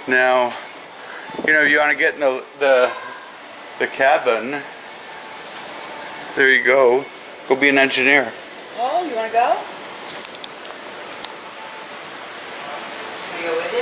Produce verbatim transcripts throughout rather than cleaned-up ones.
Now, you know, if you want to get in the, the, the cabin, there you go. Go be an engineer. Oh, you want to go? Can I go with you?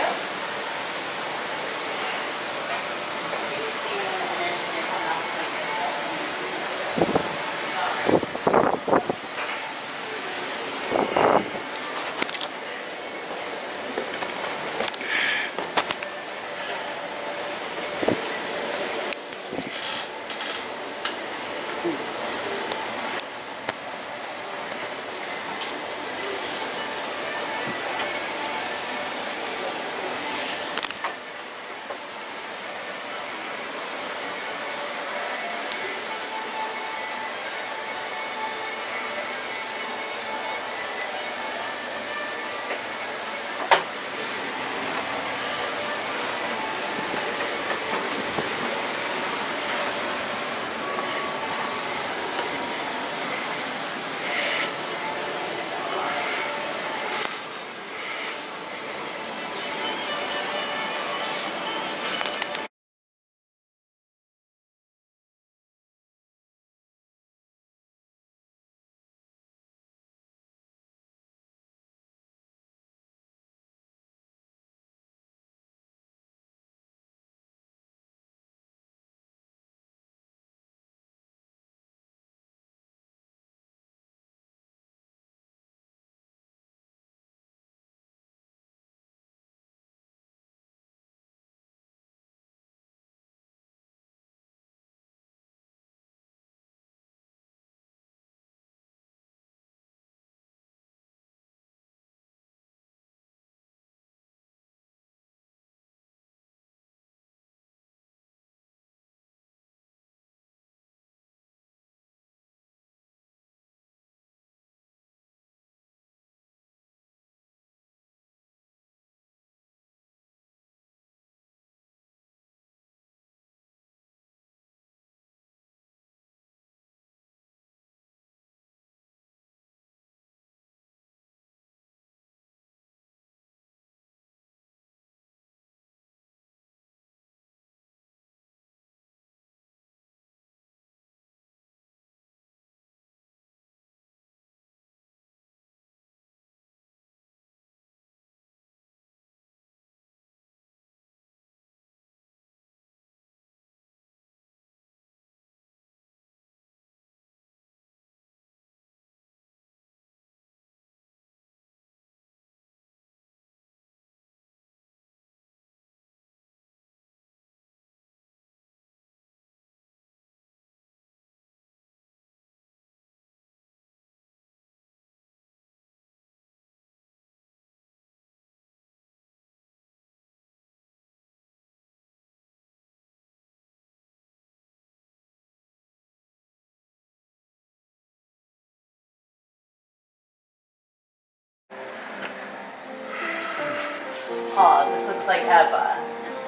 Oh, this looks like Eva.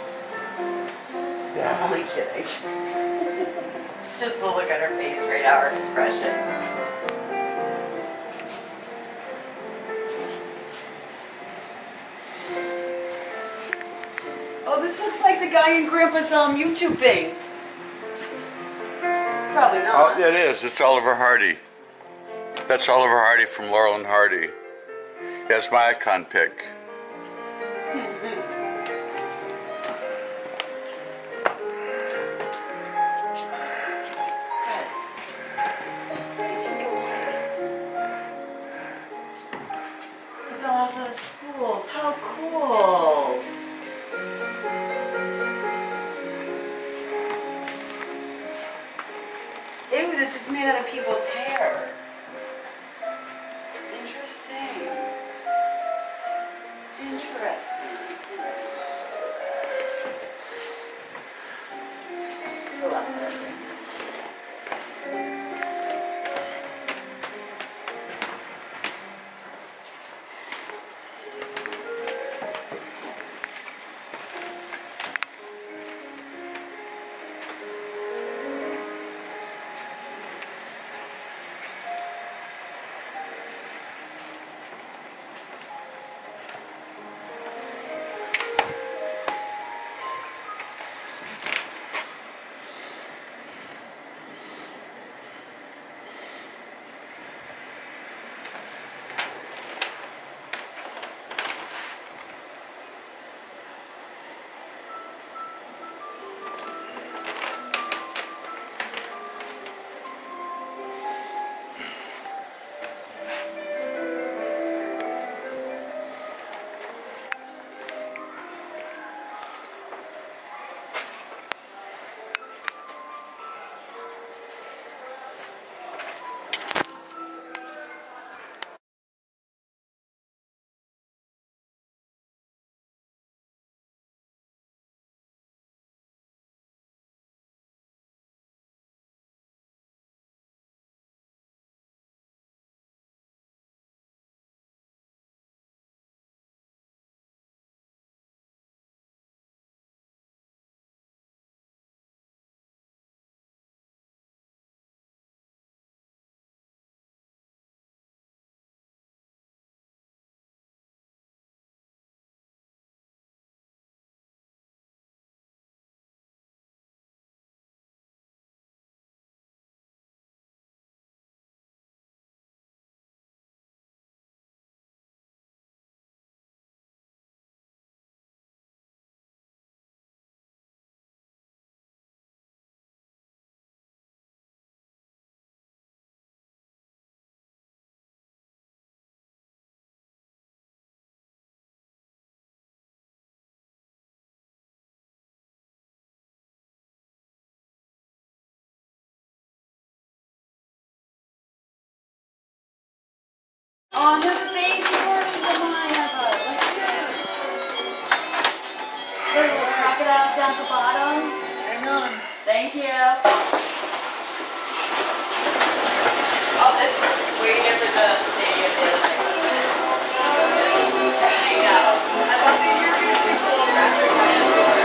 Yeah. I'm only kidding. It's just the look on her face right now, her expression. Oh, this looks like the guy in Grandpa's um, YouTube thing. Probably not. Oh, it is. It's Oliver Hardy. That's Oliver Hardy from Laurel and Hardy. That's my icon pick. Dolls out of schools. How cool. Ew, this is made out of people's hair. Interesting. Interesting. It's the last one. Oh, and there's baby turtles of mine. Let's see. There's little crocodiles down at the bottom. Hang on. Thank you. Oh, this is way different than the stadium is. I know. I love the year people raptor dinosaurs.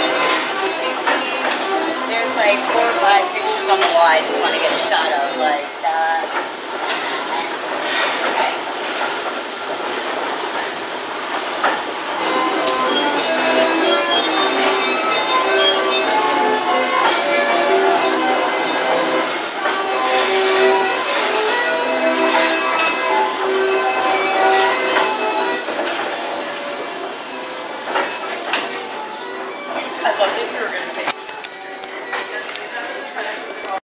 Like four or five pictures on the wall I just want to get a shot of, like